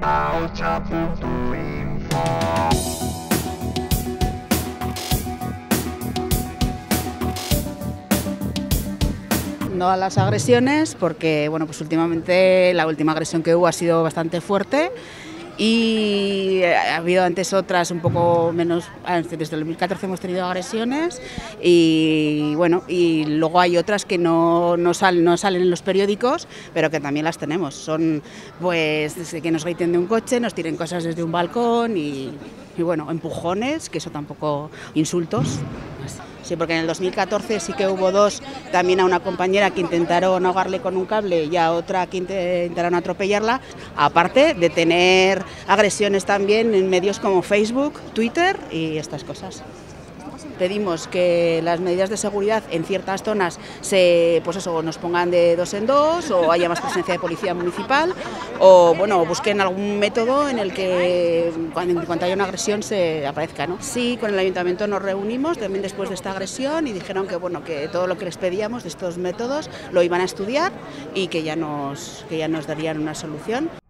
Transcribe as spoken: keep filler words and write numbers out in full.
No a las agresiones, porque bueno, pues últimamente la última agresión que hubo ha sido bastante fuerte y ha habido antes otras un poco menos. Desde el dos mil catorce hemos tenido agresiones y bueno, y luego hay otras que no, no, sal, no salen en los periódicos, pero que también las tenemos. Son pues desde que nos griten de un coche, nos tiren cosas desde un balcón y, y bueno, empujones, que eso tampoco, insultos. Sí, porque en el dos mil catorce sí que hubo dos, también a una compañera que intentaron ahogarle con un cable y a otra que intentaron atropellarla, aparte de tener agresiones también en medios como Facebook, Twitter y estas cosas. Pedimos que las medidas de seguridad en ciertas zonas se, pues eso, nos pongan de dos en dos o haya más presencia de policía municipal o bueno, busquen algún método en el que cuando, en cuanto haya una agresión se aparezca, ¿no? Sí, con el ayuntamiento nos reunimos también después de esta agresión y dijeron que bueno, que todo lo que les pedíamos de estos métodos lo iban a estudiar y que ya nos, que ya nos darían una solución.